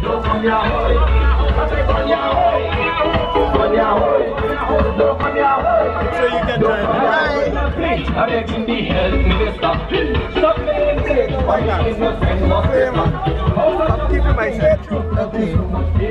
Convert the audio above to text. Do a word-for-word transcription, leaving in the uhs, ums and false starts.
Look on your way. Look on your way. On your way. Look on your way. So you can drive. Right. I'm begging the health minister. Stop playing safe. Why not? Is your friend not famous? I'm keeping myself.